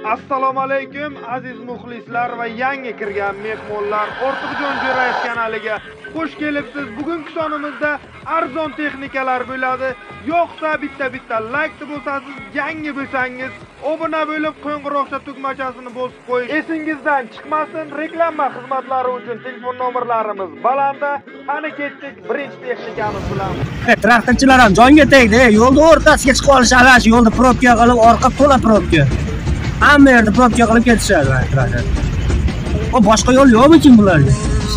Assalomu alaykum aziz muxlislar va yangi kirgan mehmonlar. Ortiqjon Jo'rayev kanaliga xush kelibsiz. Bugungi sonimizda arzon texnikalar bo'ladi. Yo'qsa bitta like bosasiz, yangi bo'lsangiz obuna bo'lib qo'ng'iroqcha tugmachasini bosib qo'yish esingizdan chiqmasin. Reklama xizmatlari uchun telefon nomerlarimiz balanda. Qani ketdik birinchi texnikamiz bilan. Traktorchilar ham jonga tegdi. Yo'lda o'rtasiga chiqib olishadi. Yo'lda probka qilib, orqa to'la probka. Hamma yerda probka qilib ketishadi traktor. O boshqa yo'l yo'qmi bularga?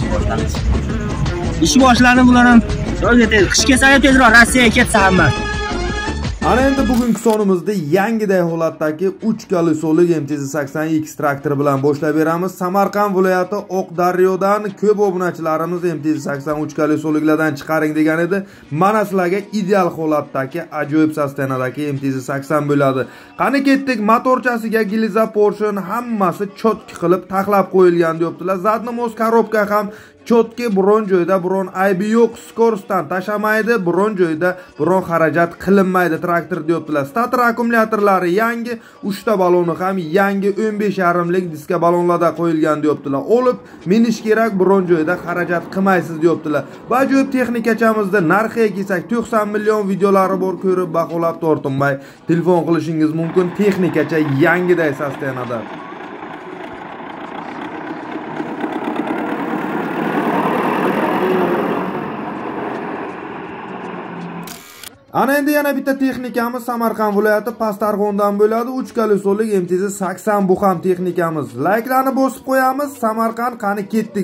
Ish boshlanib bular ham joyga tegdi. Qish kelsa tezroq Rossiyaga ketsa hamma. Ana endi bugungi sonimizda yangiday holatdagi 3 kolesoli MTZ-80X traktori bilan boshlab beramiz. Samarqand viloyati Oqdaryodan ko'p obunachilarimiz MTZ-80 3 kolesolilardan chiqaring degan edi. Mana sizlarga ideal holatdagi ajoyib sostenadagi MTZ-80 bo'ladi. Qani ketdik, motorchasiga giliza portion hammasi chotki qilib taxlab qo'yilgan deyaptilar. Zadni mos korobka ham chotki, biron joyda biron aybi yo'q, skorosdan tashamaydi, biron joyda biron xarajat qilinmaydi traktor deyaptilar. Stator akkumulyatorlari yangi, 3 ta baloni ham yangi 15,5 lik diska balonlarda qo'yilgan deyaptilar. Olib minish kerak, biron joyda xarajat qilmaysiz deyaptilar. Bu ajoyib texnikachamizda narxiga kelsak 90 million videolari bor, ko'rib baholab tortinmay telefon qilishingiz mumkin. Texnikacha yangiday sostenada. Ana endi yana bitta texnikamiz Samarqand viloyati Pastarg'ondan bo'ladi. 3 kolesoli MTZ-80 bu ham texnikamiz. Like'larni bosib qo'yamiz. Samarqand qani ketdik.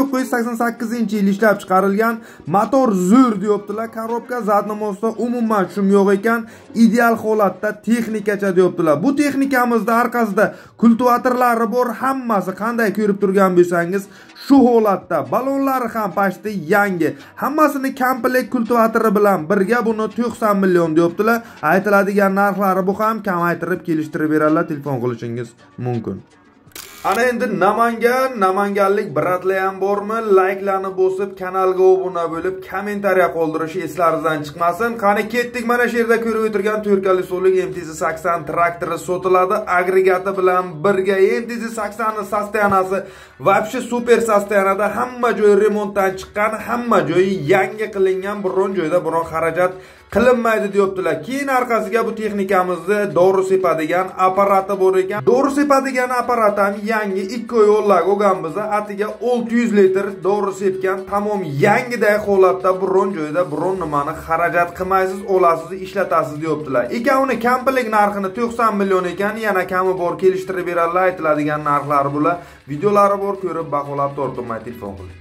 1988-yil ishlab chiqarilgan motor zo'r deyaptilar. Korobka zadni mosda umuman shum yo'q ekan. Ideal holatda texnikacha deyaptilar. Bu texnikamizda orqasida kultivatorlari bor. Hammasi qanday ko'rib turgan bo'lsangiz shu holatda. Balonlari ham pashti yangi. Hammasini komplekt kultivatori bilan birga buni 90 million deyaptilar. Aytiladigan narxlari bu ham kamaytirib kelishtirib beradilar. Telefon qilishingiz mumkin. Ana endi namanganlik bratlar ham bormi? Like'larni bosib, kanalga obuna bo'lib, kommentariya qoldirish eslaringizdan chiqmasin. Qani ketdik, mana shu yerda ko'rib o'tirgan 4 kolesoli MTZ-80 traktori sotiladi. Agregati bilan birga MTZ-80 ning sostenasi vobshe super sostenada, hamma joyi remontdan chiqqan, hamma joyi yangi qilingan, biron joyda biron xarajat qilinmaydi deyaptilar. Keyin orqasiga bu texnikamizni dori sepadigan apparati bor ekan. Dori sepadigan apparat ham yangi 2 yo'llar olganmiz. Atiga 600 litr dori sepgan, tamom yangiday holatda, biron joyda biron nimani xarajat qilmaysiz, olasiz, ishlatasiz deyaptilar. Ikkovini komplekt narxini 90 million ekan, yana kami bor kelishtirib beradilar. Aytiladigan narxlari bular. Videolari bor, ko'rib baholab tortinmay telefon qiling.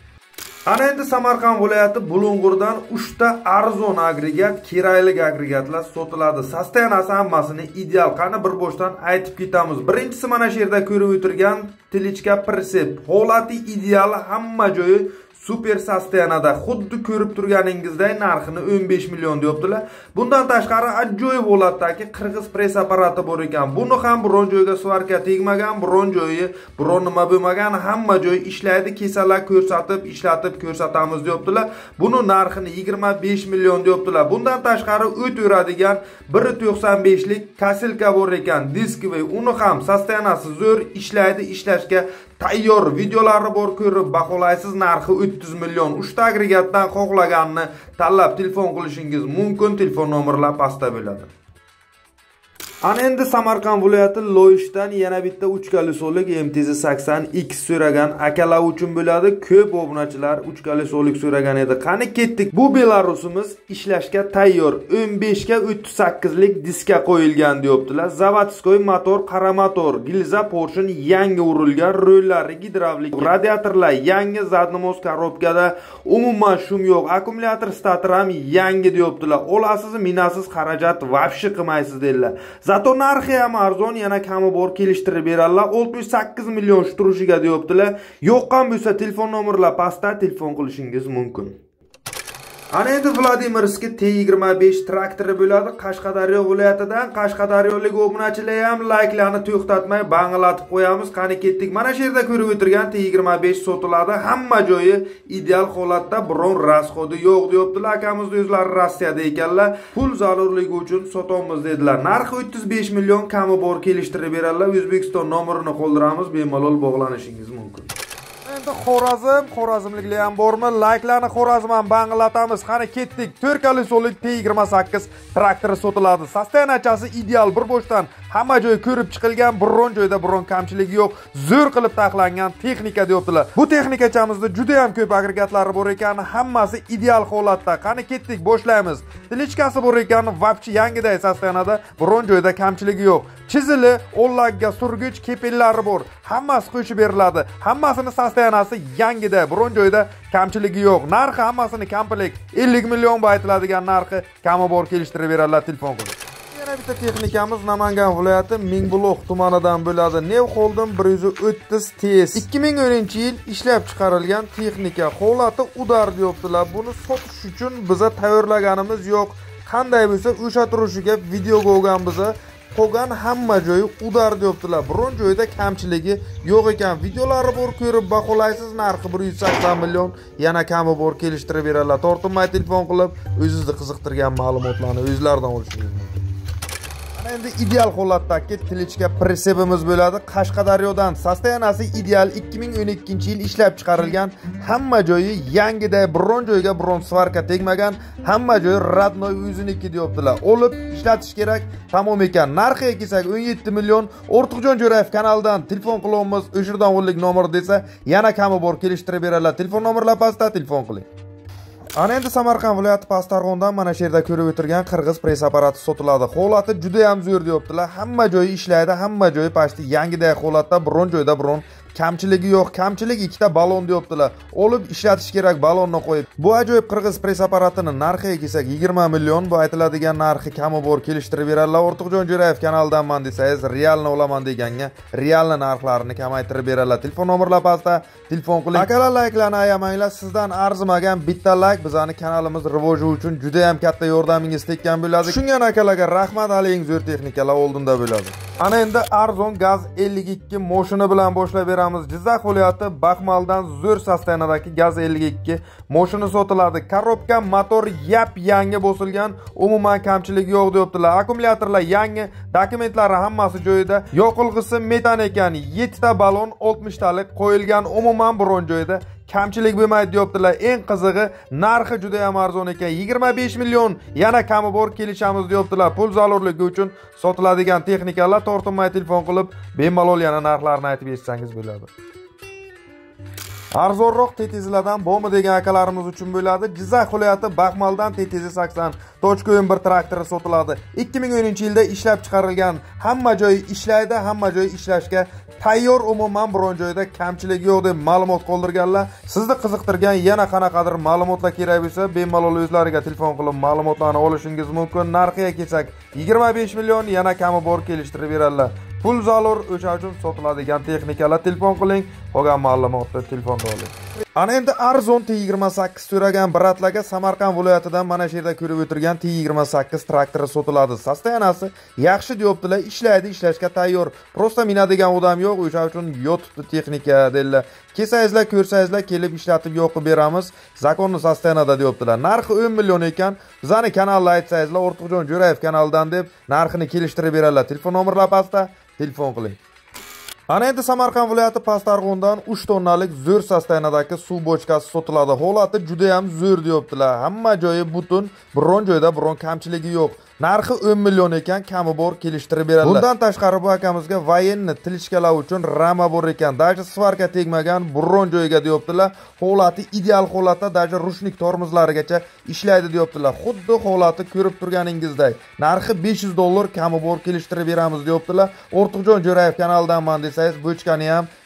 Ana endi Samarqand viloyati Bulung'urdan 3 ta arzon agregat, kiraylik agregatlar sotiladi. Sostenasi hammasini ideal. Qani bir boshdan aytib ketamiz. Birinchisi mana shu yerda ko'rib o'tirgan Telichka Persep. Holati ideal, hamma joyi super sostenada. Xuddi ko'rib turganingizday narxini 15 million deyaptilar. Bundan tashqari ajoyib holatdagi qirg'iz press apparati bor ekan. Buni ham biron joyga svarka tegmagan, biron joyi biron nima bo'lmagan, hamma joy ishlaydi. Kesalar ko'rsatib, ishlatib ko'rsatamiz deyaptilar. Buni narxini 25 million deyaptilar. Bundan tashqari o't o'radigan 1.95 lik kasilka bor ekan. Diskvoy, uni ham sostenasi zo'r, ishlaydi, ishlashga tayyor. Videolari bor, ko'rib baholaysiz. Narxi 30 million. 3 ta agregatdan xohlaganini tanlab telefon qilishingiz mumkin. Telefon nomerlar pastda bo'ladi. Ana endi Samarqand viloyati Loyishdan yana bitta 3 kolesoli MTZ-80X so'ragan akalar uchun bo'ladi. Ko'p obunachilar 3 kolesoli so'ragan edi. Qani ketdik. Bu Belarusimiz ishlashga tayyor. 15 ga 38 lik diska qo'yilgan deyaptilar. Zavodskoy motor, qara motor, gilza portion yangi urilgan, rollari gidravlik, radiatorlar yangi, zadni mos korobkada umuman shum yo'q. Akkumulyator stator ham yangi deyaptilar. Olasiz, minasiz, xarajat vobshe qilmaysiz dedilar. Zato narxi ham arzon, yana kami bor kelishtirib beradilar. 68 million turushiga deyaptilar. Yo'qqan bo'lsa telefon nomerlar pastda telefon qilishingiz mumkin. Ana endi Vladimirskiy T25 traktori bo'ladi. Qashqadaryo viloyatidan Qashqadaryolik obunachilar ham layklarni to'xtatmay bang'alatib qo'yamiz. Qani ketdik. Mana shu yerda ko'rib o'tirgan T25 sotiladi. Hamma joyi ideal holatda, biron rasxodi yo'q deyaptilar. Akamiz o'zlari Rossiyada ekanlar. Pul zarurligi uchun sotamiz dedilar. Narxi 35 million, kami bor kelishtirib beradilar. O'zbekiston nomerini qoldiramiz, bemalol bog'lanishingiz mumkin. Endi Xorazmliklar ham bormi? Layklarni Xorazm ham bang'latamiz. Qani ketdik. 4 kolosolik T28 traktori sotiladi. Sostenachasi ideal, bir boshdan hamma joy ko'rib chiqilgan, biron joyda biron kamchiligi yo'q. Zo'r qilib taxlangan texnika deyaptilar. Bu texnikachamizda juda ham ko'p agregatlari bor ekan, hammasi ideal holatda. Qani ketdik, boshlaymiz. Tilichkasi bor ekan, vapchi yangiday sostenada, biron joyda kamchiligi yo'q. Chizili, o'llakka surgich kepellari bor. Hammasi qo'shib beriladi. Hammasini sostenasi yangida, biron joyda kamchiligi yo'q. Narxi hammasini komplekt 50 million aytiladigan narxi, kami bor kelishtirib beradilar. Telefon qiling. Yana bitta texnikamiz Namangan viloyati Mingbuloq tumanidan bo'ladi. New Holden 130 TS 2010-yil ishlab chiqarilgan texnika. Holati udar deyaptilar. Buni sotish uchun biza tayyorlaganimiz yo'q. Qanday bo'lsa o'sha turishiga videoga olganmiz. Qolgan hamma joyi udar deyaptilar. Biron joyda kamchiligi yo'q ekan. Videolari bor, ko'rib baholaysiz. Narxi 180 million, yana kami bor kelishtirib beradilar. Tortinmay telefon qilib, o'zingizni qiziqtirgan ma'lumotlarni o'zlaridan olishingiz mumkin. Endi ideal holatdagi tilichka pritsepimiz bo'ladi. Qashqadaryodan sostenasi ideal 2012-yil ishlab chiqarilgan, hamma joyi yangiday, biron joyga biron svarka tegmagan, hamma joyi radnoy o'ziniki deyaptilar. Olib ishlatish kerak, tamom ekan. Narxiga kelsak 17 million. Ortiqjon Jo'rayev kanalidan telefon qilamiz. O'shirdan o'nlik nomer desa, yana kami bor kelishtirib beradilar. Telefon nomerlar pastda, telefon qiling. Ana endi Samarqand viloyati Pastarg'ondan mana shu yerda ko'rib o'tirgan qirg'iz press apparati sotiladi. Holati juda ham zo'r deyaptilar. Hamma joyi ishlaydi, hamma joyi pashti yangiday holatda, biron joyda biron kamchiligi yo'q. Kamchilik ikkita balon deyaptilar. Olib ishlatish kerak, balonni qo'yib. Bu ajoyib qirg'iz press apparatining narxiga kelsak 20 million, bu aytiladigan narxi kami bor kelishtirib beradilar. Ortiqjon Jo'rayev kanalidanman desangiz, realni olaman deganga, realni narxlarini kamaytirib beradilar. Telefon nomerlar pastda, telefon qiling. Akalar layklarni ayamanglar. Sizdan arzimagan bitta layk bizani kanalimiz rivoji uchun juda ham katta yordamingiz tekkan bo'ladi. Shunga akalarga rahmat, alaying zo'r texnikalar oldinda bo'ladi. Ana endi arzon gaz 52 moshina bilan boshlab beramiz. Jizzax viloyati Baxmaldan zo'r sostenadagi gaz 52 moshina sotiladi. Korobka, motor yap yangi bosilgan, umuman kamchiligi yo'q deyaptilar. Akkumulyatorlar yangi, dokumentlari hammasi joyida. Yoqilg'isi metan ekan, 7 ta balon 60 talik qo'yilgan, umuman biron joyda kamchilik bo'lmaydi deyaptilar. Eng qizig'i, narxi juda ham arzon ekan. 25 million, yana kami bor kelishamiz deyaptilar. Pul zarurligi uchun sotiladigan texnikalar. Tortinmay telefon qilib, bemalol yana narxlarini aytib bersangiz bo'ladi. Arzonroq TTZlardan bormi degan akalarimiz uchun bo'ladi. Jizzax viloyati Baxmaldan TTZ 80.1 traktori sotiladi. 2010-yilda ishlab chiqarilgan, hamma joyi ishlaydi, hamma joyi ishlashga tayyor, umuman biron joyda kamchilik yo'q deb ma'lumot qoldirganlar. Sizni qiziqtirgan yana qanaqadir ma'lumotlar kerak bo'lsa, bemalol o'zlariga telefon qilib ma'lumotlarni olishingiz mumkin. Narxiga kelsak 25 million, yana kami bor kelishtirib beradilar. Pul zarur, o'sha uchun sotiladigan texnikalar. Telefon qiling, qolgan ma'lumotni telefonda oling. Ana endi arzon T28 so'ragan bratlarga Samarqand viloyatidan mana shu yerda ko'rib o'tirgan T28 traktori sotiladi. Sostenasi yaxshi deyaptilar, ishlaydi, ishlashga tayyor. Prosta minadigan odam yo'q, o'sha uchun yotibdi texnika dedilar. Kelsangizlar, ko'rsangizlar, kelib ishlatib yoqib beramiz. Zakonni sostenada deyaptilar. Narxi 10 million ekan. Bizani kanalda aytsangizlar, Ortiqjon Jo'rayev kanalidan deb narxini kelishtirib beradilar. Telefon nomerlar pastda, telefon qiling. Ana endi Samarqand viloyati Pastarg'ondan 3 tonnalik zo'r sostenadagi suv bochkasi sotiladi. Holati juda ham zo'r deyaptilar. Hamma joyi butun, biron joyda biron kamchiligi yo'q. Narxi 10 million ekan, kami bor kelishtirib beradilar. Bundan tashqari bu akamizga voyenni tilichkalar uchun rama bor ekan. Daja svarka tegmagan, biron joyga deyaptilar. Holati ideal holatda, daja rushnik tormozlarigacha ishlaydi deyaptilar. Xuddi holati ko'rib turganingizday. Narxi $500, kami bor kelishtirib beramiz deyaptilar. Ortiqjon Jo'rayev kanalidanman desangiz, bochkani ham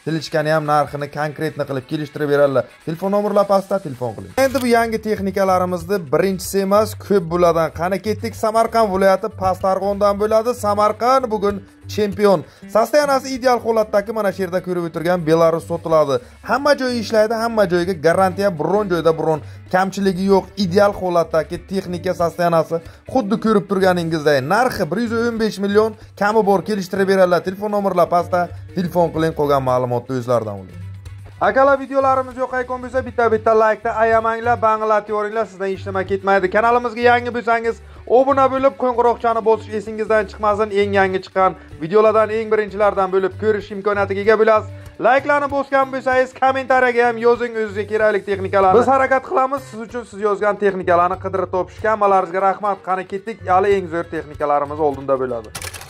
kelishgani ham narxini konkretni qilib kelishtirib beradilar. Telefon nomerlar pastda, telefon qiling. Endi bu yangi texnikalarimizni birinchisi emas, ko'p bo'ladi. Qani ketdik, Samarqand viloyati Pastarg'ondan bo'ladi. Samarqand bugun chempion. Sostoyanasi ideal holatdagi mana shu yerda ko'rib o'tirgan Belarus sotiladi. Hamma joyi ishlaydi, hamma joyiga garantiya, biron joyda biron kamchiligi yo'q. Ideal holatdagi texnika sostoyanasi xuddi ko'rib turganingizdek. Narxi 115 million, kami bor kelishtirib beradilar. Telefon nomerlar pastda, telefon qiling, qolgan ma'lumotni o'zlaridan oling. Akalar, videolarimiz yoqayotgan bo'lsa, bitta like da ayamanglar, banglatib yuboringlar, sizdan hech nima ketmaydi. Kanalimizga yangi bo'lsangiz, obuna bo'lib, qo'ng'iroqchani bosish esingizdan chiqmasin. Eng yangi chiqqan videolardan eng birinchilardan bo'lib ko'rish imkoniyatiga ega bo'lasiz. Like'larni bosgan bo'lsangiz, kommentariyaga ham yozing o'zingizga kerakli texnikalarni. Biz harakat qilamiz siz uchun, siz yozgan texnikalarni qidirib topishga. Hammalaringizga rahmat. Qani ketdik, hali eng zo'r texnikalarimiz oldinda bo'ladi.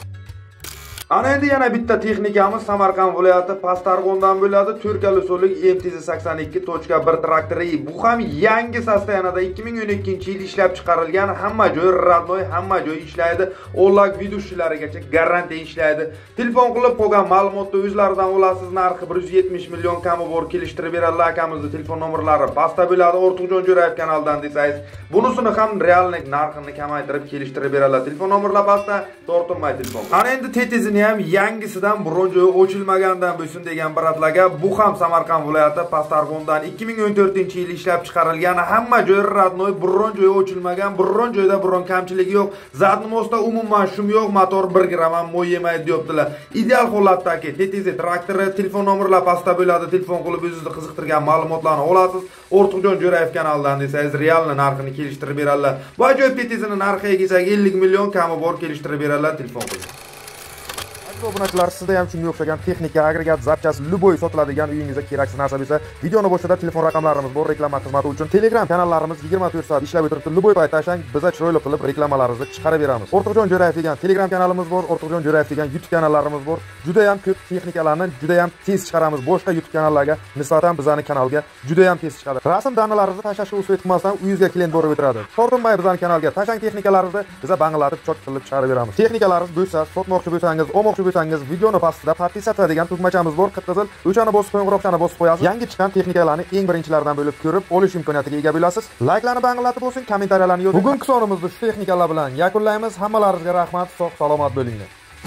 Ana endi yana bitta texnikamiz Samarqand viloyati Pastarg'ondan bo'ladi. 4 kalosoli MTZ82.1 traktori. Bu ham yangi sostoyanada 2012-yil ishlab chiqarilgan, hamma joy radnoy, hamma joy ishlaydi. O'nlab vidushchilarigacha garantiya ishlaydi. Telefon qilib qolgan ma'lumotni o'zlaridan olasiz. Narxi 170 million, kami bor kelishtirib beradilar. Akamizning telefon nomerlari pastda bo'ladi. Ortiqjon Jo'rayev kanalidan desangiz, bunisini ham reallik narxini kamaytirib kelishtirib beradilar. Telefon nomerlari pastda, tortinmay telefon. Ana endi tetizini ham yangisidan biron joyi ochilmagandan bo'lsin degan bratlarga, bu ham Samarqand viloyati Pastarg'ondan 2014-yil ishlab chiqarilgan, hamma joyi radnoy, biron joyi ochilmagan, biron joyda biron kamchiligi yo'q. Zadnomosda umuman shum yo'q, motor 1 gram ham mo'y yemaydi deyaptilar. Ideal holatdagi TTZ traktori. Telefon nomerlar pastda bo'ladi. Telefon qilib o'zingizni qiziqtirgan ma'lumotlarni olasiz. Ortiqjon Jo'rayev kanalidan desangiz, realni narxini kelishtirib beradilar. Bu ajoyib TTZning narxiga kelsak 50 million, kami bor kelishtirib beradilar. Telefon qiling. Obunachilar, sizda ham shunga o'xshagan texnika, agregat, zapchas, luboy sotiladigan uyingizga keraksiz narsa bo'lsa, videoni boshida telefon raqamlarimiz bor. Reklama xizmati uchun Telegram kanallarimiz 24 soat ishlab o'tiribdi. Luboy payt tashlang, biz chiroyli qilib reklamalaringizni chiqarib beramiz. Ortiqjon Jo'rayev degan Telegram kanalimiz bor, Ortiqjon Jo'rayev degan YouTube kanallarimiz bor. Juda ham ko'p texnikalarni juda ham tez chiqaramiz. Boshqa YouTube kanallarga nisbatan bizning kanalga juda ham tez chiqadi. Rasm danalaringizni tashlashga usul etmasdan uyingizga klient borib o'tiradi. Tortinmay bizning kanalga tashlang texnikalarimizni, biz banglatib chot qilib chiqarib beramiz. Texnikalaringiz bo'lsa, sotmoqchi bo'lsangiz, olmoqchi bo'lsangiz, videoni pastida podpisat degan tugmachamiz bor, qip-qizil. O'shani bosib, qo'ng'iroqchani bosib qo'yasiz. Yangi chiqqan texnikalarni eng birinchilardan bo'lib ko'rib olish imkoniyatiga ega bo'lasiz. Like'larni banglatib bo'lsin, kommentariyalarni yozing. Bugungi sonimizni shu texnikalar bilan yakunlaymiz. Hammalaringizga rahmat, sog' salomat bo'linglar.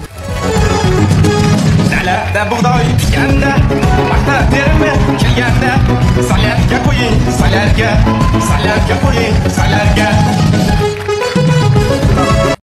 Dalada bug'doy tikanda, paxta terimi kelganda, salatga qo'ying, salarga qo'ying, salarga.